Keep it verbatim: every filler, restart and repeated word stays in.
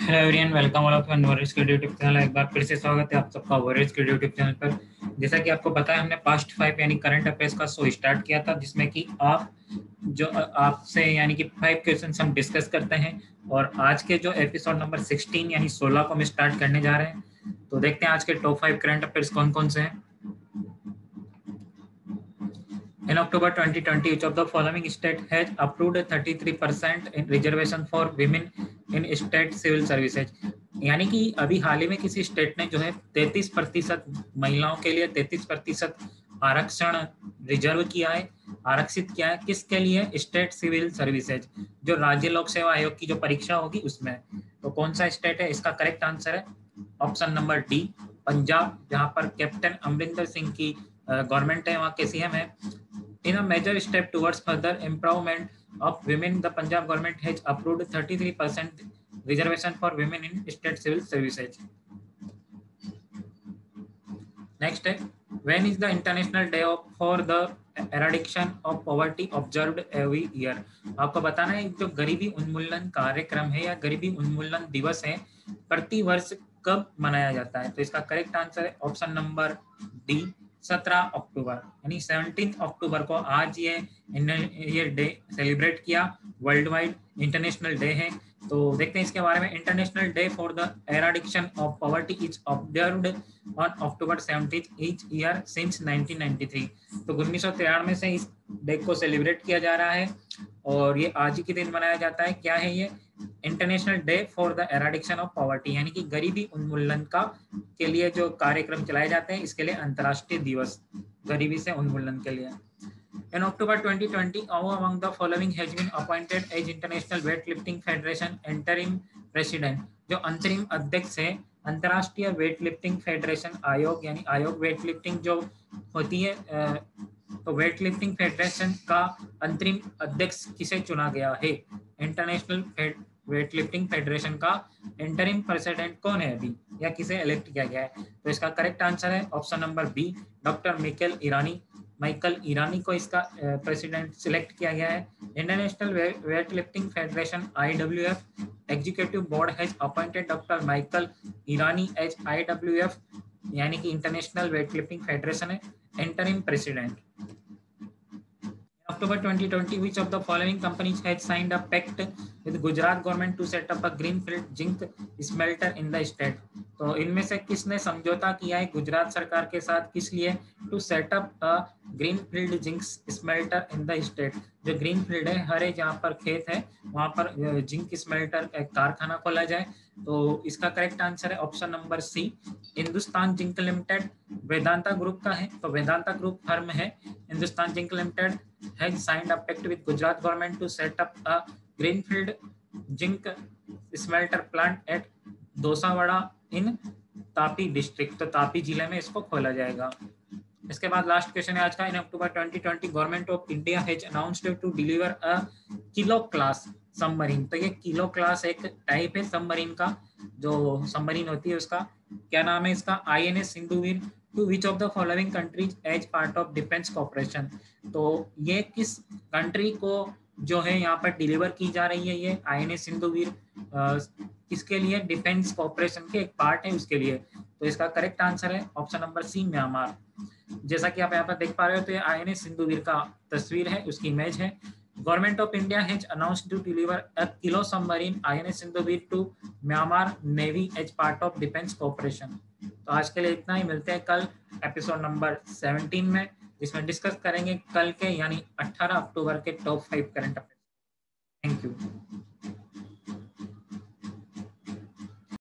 Hello everyone, welcome all of warriors के YouTube channel. एक बार फिर से स्वागत है आप सबका वॉरियर्स के यूट्यूब चैनल पर। जैसा कि आपको पता है, हमने पास्ट फाइव यानी करंट अफेयर्स का शो स्टार्ट किया था, जिसमें कि आप जो आपसे यानी कि फाइव क्वेश्चंस हम डिस्कस करते हैं। और आज के जो एपिसोड नंबर सिक्सटीन यानी सोलह को हम स्टार्ट करने जा रहे हैं। तो देखते हैं आज के टॉप फाइव करंट अफेयर्स कौन कौन से हैं। In October twenty twenty, which of the following state has approved thirty-three percent in reservation for women in state civil services? यानी कि अभी हाल ही में किसी स्टेट ने जो है तैंतीस प्रतिशत महिलाओं के लिए तैंतीस प्रतिशत आरक्षण रिजर्व किया है, आरक्षित किया है। किसके लिए? स्टेट सिविल सर्विसेज, जो राज्य लोक सेवा आयोग की जो परीक्षा होगी उसमें। तो कौन सा स्टेट है? इसका करेक्ट आंसर है ऑप्शन नंबर डी, पंजाब, जहां पर कैप्टन अमरिंदर सिंह की गवर्नमेंट है, वहां के सीएम है। In a major step towards further empowerment of women, the Punjab government has approved thirty-three percent reservation for women in state civil services. Next, when is the International Day of, for the Eradication of Poverty observed every year? आपको बताना है जो गरीबी उन्मूलन कार्यक्रम है या गरीबी उन्मूलन दिवस है, प्रति वर्ष कब मनाया जाता है? तो इसका करेक्ट आंसर है ऑप्शन नंबर डी, सत्रह अक्टूबर, यानी सत्रह अक्टूबर को आज ये ये डे सेलिब्रेट किया, वर्ल्ड वाइड इंटरनेशनल डे है। तो देखते हैं इसके बारे में। International day for the eradication of poverty is observed on October seventeenth each year since nineteen ninety three. तो उन्नीस सौ तिरानवे से इस डे को सेलिब्रेट किया जा रहा है और ये आज ही के दिन मनाया जाता है। क्या है ये? International day for the eradication of poverty, यानी कि गरीबी उन्मूलन का के लिए जो कार्यक्रम चलाए जाते हैं, इसके लिए अंतर्राष्ट्रीय दिवस गरीबी से उन्मूलन के लिए। In October twenty twenty, who among the following has been appointed as International Weightlifting Federation interim president? जो अंतरिम अध्यक्ष है अंतर्राष्ट्रीय वेट लिफ्टिंग फेडरेशन आयोग, यानी आयोग वेट लिफ्टिंग जो होती है, तो वेट लिफ्टिंग फेडरेशन का अंतरिम अध्यक्ष किसे चुना गया है? इंटरनेशनल वेट लिफ्टिंग फेडरेशन का इंटरिम प्रेसिडेंट कौन है अभी, या किसे इलेक्ट किया गया है? तो इसका करेक्ट आंसर है option number B, doctor Michael Irani. Michael Irani को इसका प्रेसिडेंट सिलेक्ट किया गया है। International weight lifting federation IWF executive board has appointed doctor Michael Irani as IWF, यानी कि इंटरनेशनल वेट लिफ्टिंग फेडरेशन है interim president. October twenty twenty, which of the following companies had signed a pact with Gujarat government to set up a greenfield zinc smelter in the state? तो इनमें से किसने समझौता किया है गुजरात सरकार के साथ? किस लिए? To set up a greenfield zinc smelter in the state. जो ग्रीनफील्ड है, हरे जहाँ पर खेत है वहां पर जिंक स्मेल्टर एक कारखाना खोला जाए। तो इसका करेक्ट आंसर है option number C, Hindustan zinc limited Vedanta group का है। तो वेदांता ग्रुप फर्म है Hindustan zinc limited has signed a pact with Gujarat government to set up a greenfield zinc smelter plant at Dosawada in Tapi district. तो तापी जिले में इसको खोला जाएगा। इसके बाद लास्ट क्वेश्चन है आज का। In October twenty twenty, government of India has announced to deliver a kilo class submarine. तो ये किलो क्लास एक टाइप है सबमरीन का, जो सबमरीन होती है उसका क्या नाम है? इसका INS Sindhuvir to which of the following countries as part of defence corporation. तो ये किस कंट्री को जो है यहाँ पर डिलीवर की जा रही है ये आईएनएस सिंधुवीर? किसके लिए? डिफेंस कॉर्पोरेशन के एक पार्ट है उसके लिए। तो इसका करेक्ट आंसर है ऑप्शन नंबर सी, म्यांमार। जैसा कि आप यहाँ पर देख पा रहे हो, तो ये आईएनएस सिंधुवीर का तस्वीर है, उसकी इमेज है। Government of India has announced to deliver a kilo submarine INS Sindhuvir to Myanmar navy as part of defence corporation. तो आज के लिए इतना ही। मिलते हैं कल एपिसोड नंबर सेवनटीन में, जिसमें डिस्कस करेंगे कल के यानी अठारह अक्टूबर के top five current affairs. Thank you.